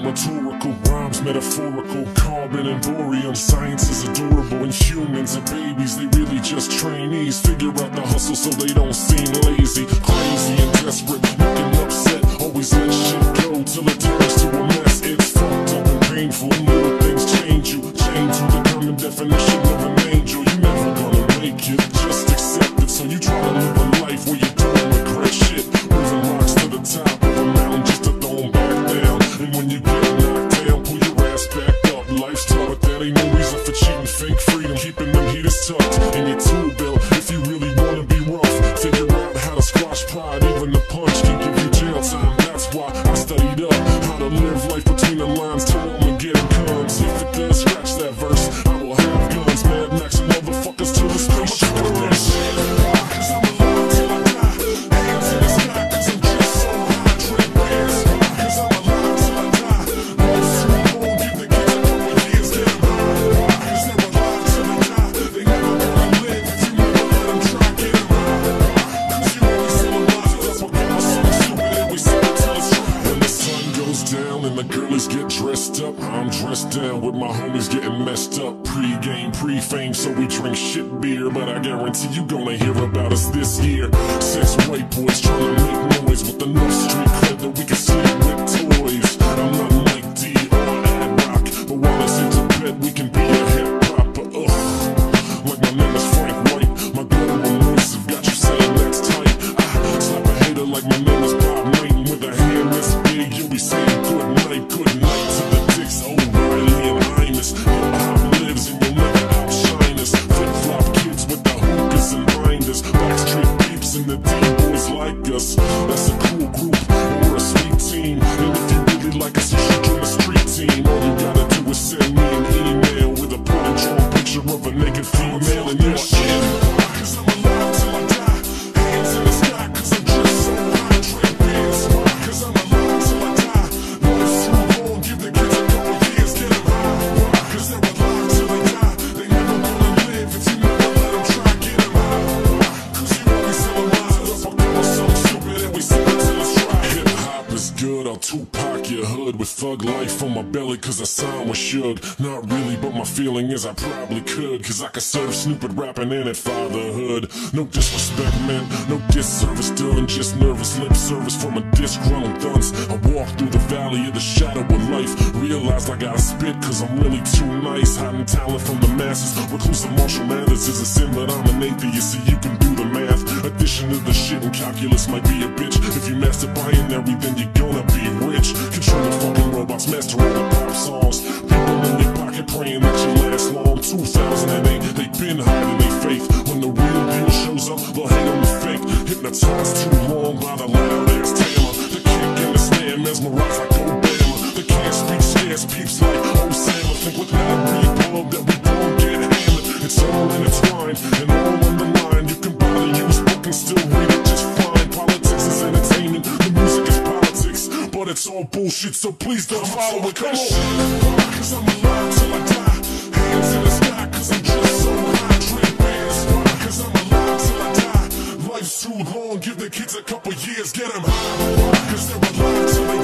rhetorical rhymes, metaphorical, carbon and boreum. Science is adorable and humans are babies. They really just trainees. Figure out the hustle so they don't seem lazy, crazy and desperate, looking upset. Always let shit go till it turns to a mess. It's fucked up and painful. Little things change you. Change to the common definition of an angel. You're never gonna make it, just accept it. So you try to live a life where you don't regret shit. Moving rocks to the top of a mountain just to throw them back down. And when you get knocked down, pull your ass back up. Life's tough, but that ain't no reason for cheating. Fake freedom, keeping them heaters tucked in your tool belt. If you really wanna be rough, figure out how to squash pride. Even the punch can give you jail time. That's why I studied up how to live life between the lines till Armageddon comes. If it does scratch that verse, I will have guns, Mad Max and motherfuckers till the spaceship runs. And the girlies get dressed up, I'm dressed down with my homies getting messed up. Pre-game, pre-fame, so we drink shit beer. But I guarantee you gonna hear about us this year. 6 white boys trying to make noise with enough street cred that we can sleep with toys. I'm not like D or Ad Rock, but while it's into bed we can be a hip-hop. But like my name is Frank White, my guttural voice have got you saying that's tight. Slap a hater like my name is Bob Knight, and with a hand this big you'll be saying good night to the dicks, O'Reilly and Imus. Hip-hop lives and you'll never outshine us. Flip-flop kids with the hookahs and binders, Backstreet peeps and the D-boys like us. That's a cool group, and we're a sweet team. And if you really like us, you should join the street team. All you gotta do is send me an email with a point drawn picture of a naked female and your shit. Cause I'm alive till I die, hands in the sky, cause I'm just so high. Drink beers, cause I'm alive till I die. Life's too long, give the kids a couple years, get them high. Cause they're alive till they die, they never wanna live if you never let them try, get them high. Cause you always tell them lies, up I'm doing something stupid and we sing it till it's right. Hip-hop is good, I'll Tupac your hood with thug life on my belly cause I signed with Suge. Not really, but my feeling is I probably could, cause I could serve Snoop at rapping and at fatherhood. No disrespect meant, no disservice done, just nervous lip service from a disgruntled dunce. I walk through the valley of the shadow of life, realized I gotta spit cause I'm really too nice. Hiding talent from the masses, reclusive Marshall Mathers is a sin, but I'm an atheist so you can do the math. Addition to the shit in calculus might be a bitch. If you master binary then you're gonna be rich. Control the fucking robots, master all the pop songs. People in your pocket praying that you last long. 2008, they've been hiding their faith. When the real deal shows up, they'll hate on the fake. Hypnotized too long by the loud ass Taylor. The kick and the snare mesmerized like Obama. They can't speak scarce peeps like Osama. Think without reverb that we gon' get hammered. It's all intertwined and all on the line. You can buy the used book and still read it just fine. Politics is entertainment, the music is politics, but it's all bullshit, so please don't follow it. Come on. Cause I'm alive till I die, hands in the sky cause I'm just so high. Drink beers, cause I'm alive till I die. Life's too long, give the kids a couple years, get them high. Cause they're alive till they